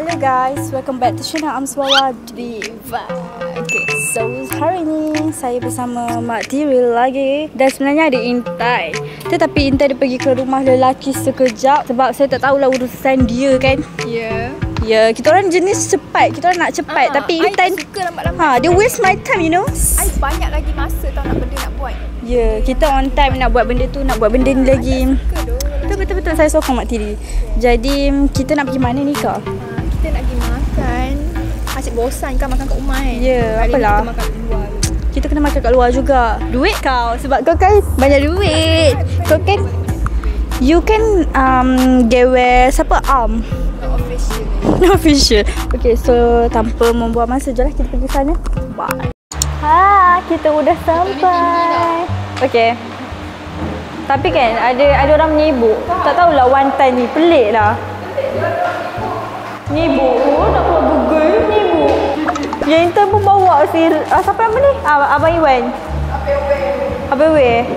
Hello guys, welcome back to channel Amswara Diva. Okay, so hari ni saya bersama Mak Tiril lagi. Dan sebenarnya ada Intai, tetapi Intai dia pergi ke rumah lelaki sekejap sebab saya tak tahulah urusan dia kan. Ya, kita orang jenis cepat. Kita orang nak cepat. Tapi Intai suka lambat-lambat. dia waste my time, you know. I banyak lagi masa tau nak benda nak buat. Ya, kita on time nak buat benda tu, nak buat benda ni lagi. Betul-betul saya sokong Mak Tiri. Jadi kita nak pergi mana ni Kak? Kita nak pergi makan. Asyik bosan kan makan kat rumah kan. Ya, Hari apalah. ni kita makan kat luar. Kita kena makan kat luar juga. Duit kau, sebab kau kan banyak duit. Kau kan you can gawe siapa Not official. no official. Okay, so tanpa membuang masa, jomlah kita pergi sana. Bye. Ha, kita udah sampai. Okay. Tapi kan ada orang menyibuk. Tak tahulah wantan ni, pelik lah. Menyibuk. Oh, nak buat Google menyibuk. Yang intern pun bawa si siapa nama ni? Abang Iwan. Abang Iwan.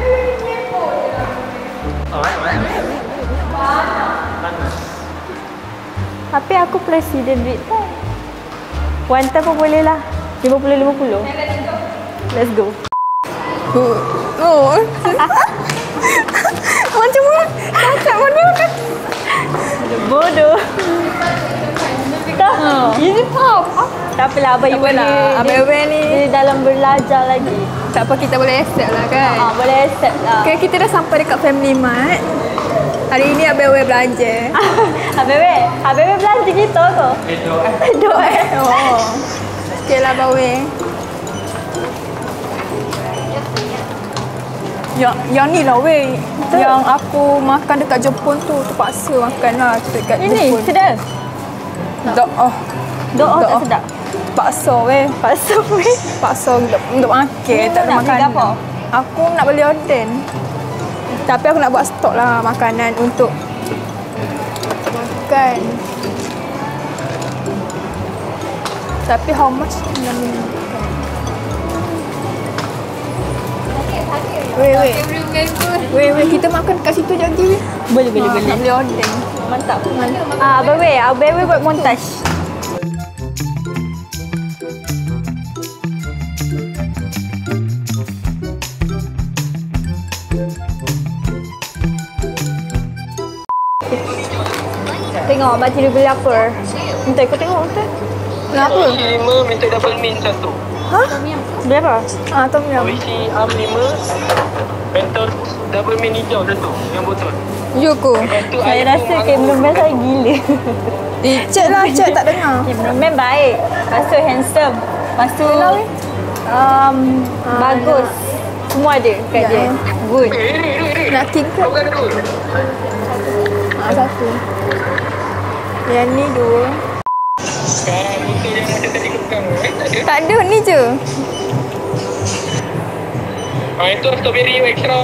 Tapi aku presiden duit tak. Wantan pun boleh lah. 50-50. Let's go. Oh. Macam mana? Cakap mana kan? Bodoh. Tak. Ini apa? Tak apalah, Abang Iwan ni. Abang Iwan ni. Dia dalam belajar lagi. Tak apa, kita boleh accept lah kan. Boleh accept lah. Okay, kita dah sampai dekat Family Mart. Hari ini Abang Iwan belanja. Abang Iwan belanja kita ke? Duk Oh. Okay lah Abang Iwan. Yang ni lah weh. Yang aku makan dekat Jepun tu, terpaksa makan lah dekat Jepun. Ini sedap. Do'oh. Tak sedap. Paksa weh. Paksa untuk makan, tak ada makanan. Apa? Aku nak beli oden. Tapi aku nak buat stok lah makanan untuk makan. Tapi how much? Weh, kita makan kat situ je lagi. Boleh. Nak beli oden. Mantap. Abang Iwan buat montaj. Tengok Mak Tiri beli apa. Minta ikut tengok. Kenapa? Isi 5 minta double mint 1. Ha? Berapa? Tom yum. Isi am 5 Mentos double mint hijau 1 yang botol. Yuku. Lepas tu Saya air rasa cameraman saya gila. Cik tak dengar. Cameraman baik. Lepas tu handsome. Lepas tu bagus. Semua ada kat dia. Good. Nak king ke? Bukan dulu. Satu. Yang ni 2. Sekarang buka yang macam tadi ke pegang tak ada. Tak ada, ni je. Itu strawberry extra.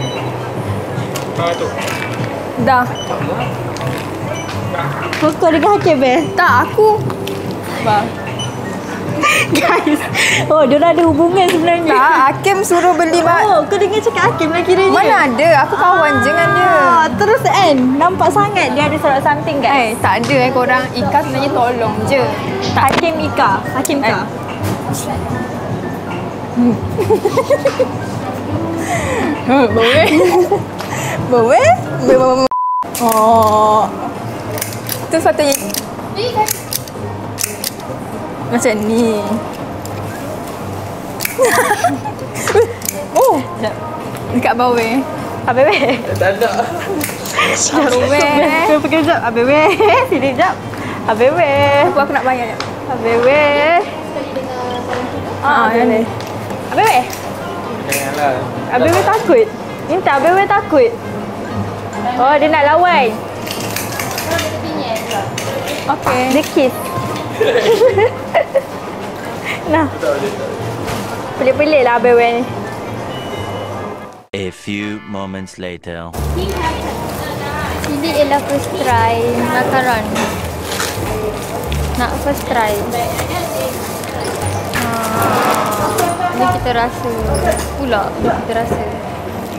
Tu. Dah. Kau dengan Hakim Tak, aku. Bang. Guys. Oh, diorang ada hubungan sebenarnya. Tak, Hakim suruh beli Oh, kau dengar cakap Hakim lah kiranya. Mana ada, aku kawan je dengan dia. Terus kan, nampak sangat dia ada surat something guys. Tak ada korang. Ika sebenarnya tolong je. Hakim Ika. Hakim Ika. Boleh? Oh. Tu sepatutnya. Macam ni. Oh. Dekat bawah. Abang Tak ada. Kau pergi sekejap. Abang sini sekejap. Abang Aku nak bayar je. Abang Yang ni. Abang Janganlah. Abang takut. Minta Abang takut. Oh, dia nak lawan. Okay. Dia kiss. Nah. Pelik-pelik lah Abang ni. A few moments later. Ini ialah first try makaron. Nak first try. Ni kita rasa pula. Kita rasa.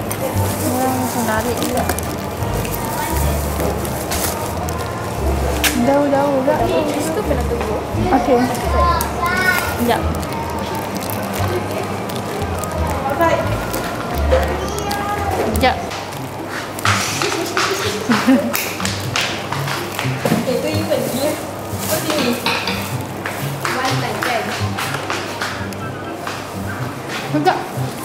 Macam narik juga. Jauh-jauh tak? Itu pernah tunggu. Okey. Sekejap. Sekejap. Itu event dia. Kau sini. Mantan kan? Enggak.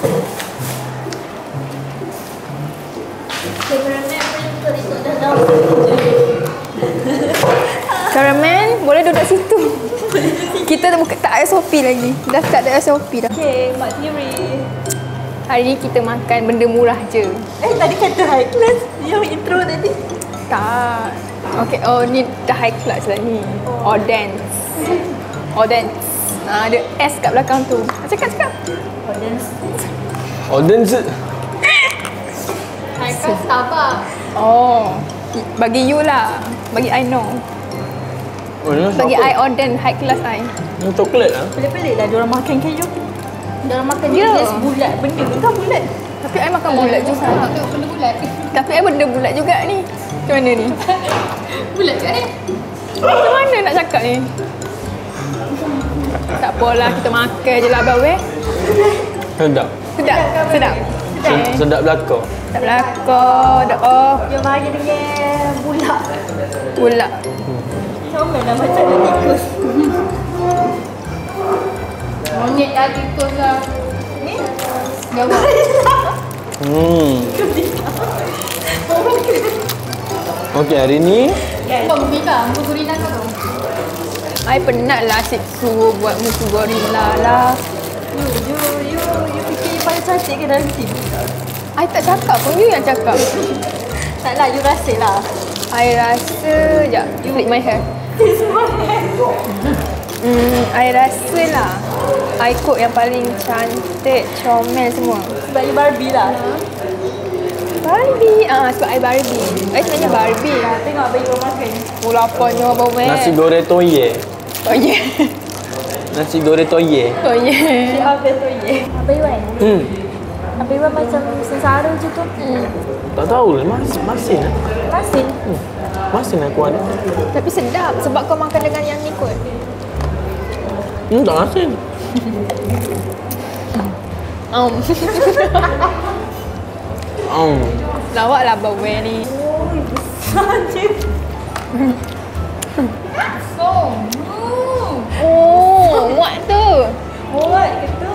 Cameraman, boleh duduk situ. Kita tak SOP lagi. Dah tak ada SOP dah. Okay, Mak Tiri. Hari ni kita makan benda murah je. Tadi kata high class. Yang intro tadi. Tak. Okay, oh ni dah high class lah ni. Odense. Odense. Ada S kat belakang tu. Cakap. Odense. High class Starbucks. Oh. Bagi you lah. Bagi I know. Oh, ni Bagi apa? I Oden high class I. Ni coklat lah. Pelik-pelik lah diorang makan kayu. Diorang makan Ya. jenis bulat. Benda tu kan bulat. Tapi I makan bulat juga. Benda bulat. Tapi I benda bulat juga ni. Macam mana ni? Bulat juga ni. Macam mana nak cakap ni? Tak apalah, kita makan je lah Abang. Sedap. Sedap. Sedap belakang. Tak belakang. Dah off. Dia bagi dengan bulat. Pula. Comel dah macam dia tikus. Monyet dah tikus lah. Ni? Gawat. Okey, hari ni Kau gurila. Muka gurila kau tu. I penat lah asyik suruh buat muka gorila lah. You fikir you paling cantik ke dalam sini? I tak cakap pun, you yang cakap. Taklah, you rasa lah. I rasa, sekejap, flip my hair. I rasa lah I kot yang paling cantik, comel semua. Sebab you Barbie lah. Barbie, sebab I Barbie. I sebenarnya Barbie. Tengok apa you makan. Oh lapanya abang Mek. nasi goreng toye. Oh yeah. Nasi goreng toye. Oh yeah. Apa tu ye? Apa Iwan? Apa Iwan macam sengsara je tu. Tak tahu lah, masin lah. Masin. Masin aku ada. Tapi sedap sebab kau makan dengan yang ni kot. Tak masin. Lawak lah abang Mek ni. Oh, muat tu. Buat ke tu?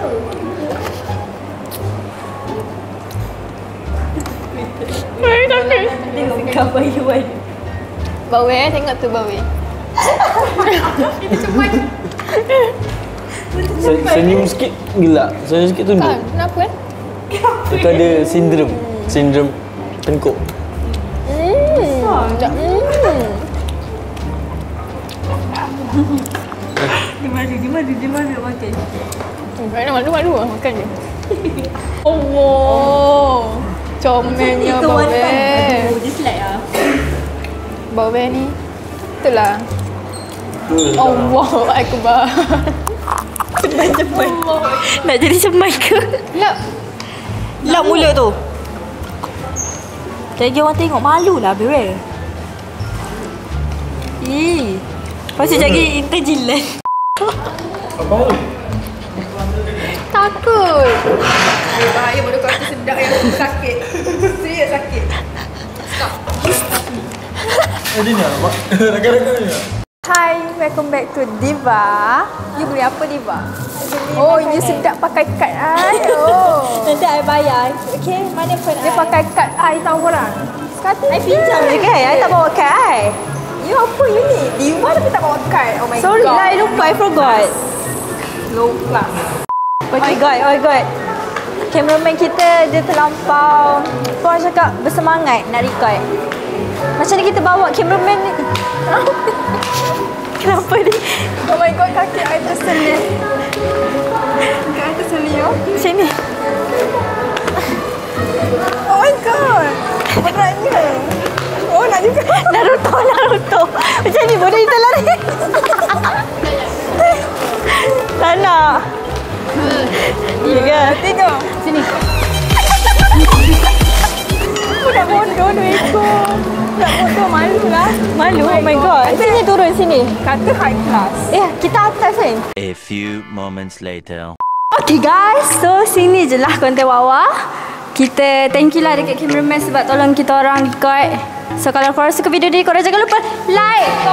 Tengok gambar Iwan. Bawe tengok tu bawe. Senyum sikit gelak. Senyum sikit tunduk. Kan, kenapa Itu ada sindrom tengkuk. Sekejap. Di mana makan? Malu makan je. Oh, comelnya bawe. Dia slide lah. Bawe ni. Itulah. Allahu Akbar. Cepat. Nak jadi semai ke? Lap mulut tu. Jadi orang tengok malu lah Bire. Lepas tu jadi intelligent. Apa? Takut. Bahaya bodoh kau tu sedap yang sakit. Serius sakit. Ada ni apa? Rakan-rakan ni. Hi, welcome back to Diva. You beli apa Diva? Oh, you sedap pakai kad I. Oh. Nanti I bayar. Okay, mana phone Dia pakai kad I tahu orang. Sekarang I pinjam je kan? I tak bawa kad I. You apa you ni? Diva tapi tak bawa kad. Oh my Sorry god. lah, I lupa. I forgot. Low class. Oh my god. Cameraman kita dia terlampau. Tuan cakap bersemangat nak record. Macam ni kita bawa cameraman ni. Kenapa ni? Oh my god, kaki I terselit. Kaki I terselit oh. Macam ni. Oh my god. Beratnya. Oh nak juga. Naruto. Macam ni bodoh kita lari. Tak nak. Ya ke? Tengok. Sini. Aku nak bodoh 2 ekor. Nak foto malu lah. Malu, oh my god. Sini turun sini. Kata high class. Kita atas kan? A few moments later. Okay guys, so sini je lah konten Wawa. Kita thank you lah dekat cameraman sebab tolong kita orang record. So kalau korang suka video ni, korang jangan lupa like,